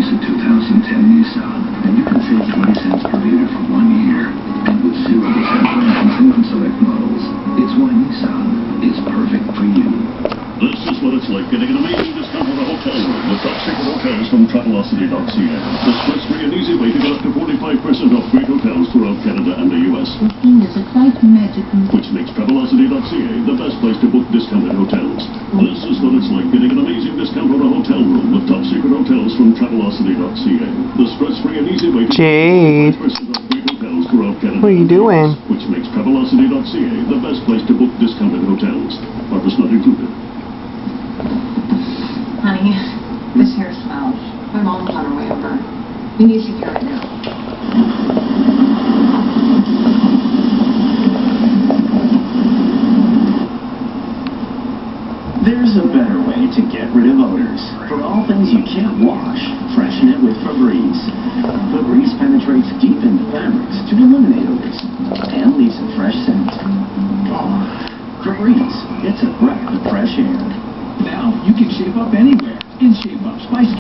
a 2010 Nissan, and you can save 20 cents per liter for 1 year. And with 0% financing on select models, it's why Nissan is perfect for you. This is what it's like getting an amazing discount on a hotel room with top secret hotels from Travelocity.ca. The stress-free and easy way to get up to 45% off great hotels throughout Canada and the US. The thing is, it's like magical. Which makes Travelocity.ca the best place to book discounted hotels. This is what it's like getting an amazing discount on a hotel room with top secret hotels from Travelocity.ca. The stress-free and easy way to Jade, get 45% off great hotels throughout Canada. what are you doing? Which makes Travelocity.ca the best place to book discounted hotels. Purpose not included. Honey, this hair smells. My mom's on her way over. You need to hear it now. There's a better way to get rid of odors. For all things you can't wash, freshen it with Febreze. Febreze penetrates deep into fabrics to eliminate odors and leaves a fresh scent. Febreze, it's a breath of fresh air. Now you can shape up anywhere in Shape Up Spice.